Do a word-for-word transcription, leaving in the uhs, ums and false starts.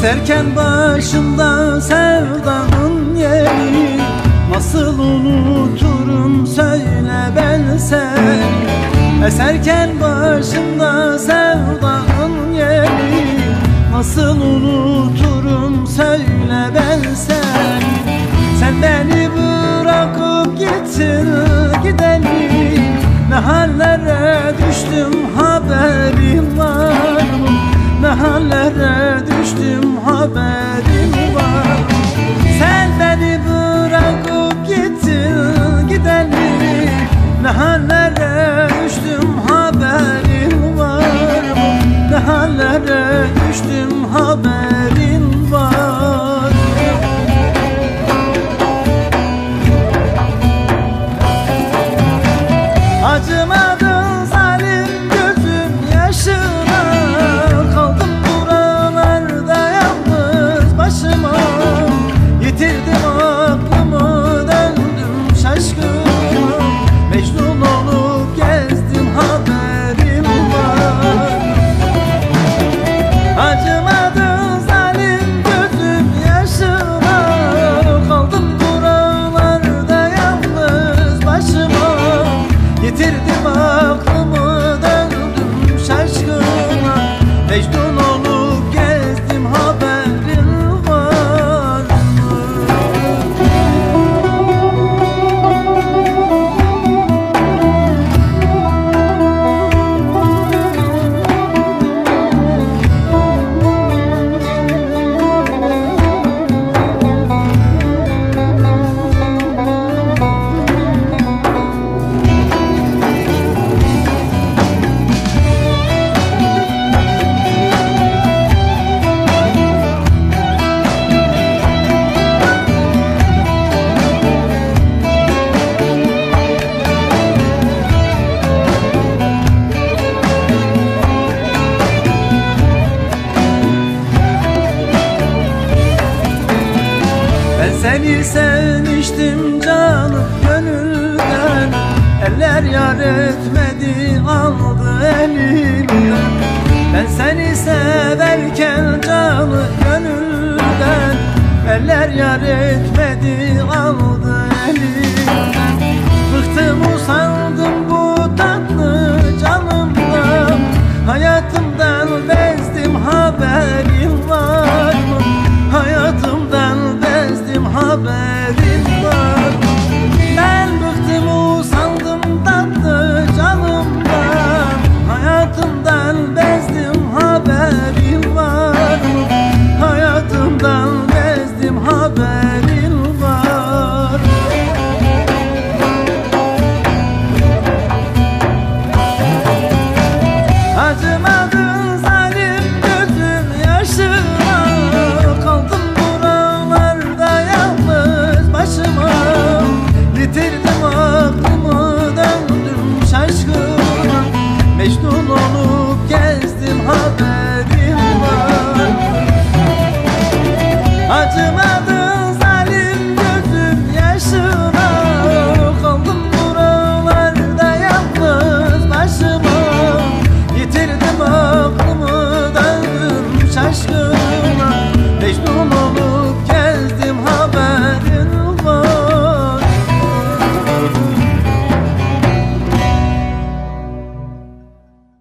Eserken başımda sevdanın yeri, nasıl unuturum söyle ben seni. Eserken başımda sevdanın yeri, nasıl unuturum söyle ben seni. Sen beni bırakıp gittin gideli, ne hallere düştüm haberim var mı? Ne hallere düştüm haberim var. Sen beni bırakıp gittin gideli, ne hallere düştüm haberim var mı? Ne hallere düştüm haberim var. Acımadın zalim gözüm yaşına, kaldım buralarda yalnız başıma. Yitirdim aklımı, döndüm şaşkına, Mecnun olup gezdim haberim var. Acımadın zalim gözüm yaşına, kaldım buralarda yalnız başıma. Yitirdim aklımı, döndüm şaşkına, Mecnun olup gezdim haberin var mı? Seni sevmiştim canım gönülden, eller yar etmedi aldı elimden. Ben seni severken canım gönülden, eller yar etmedi aldı elimden. Bıktım usandım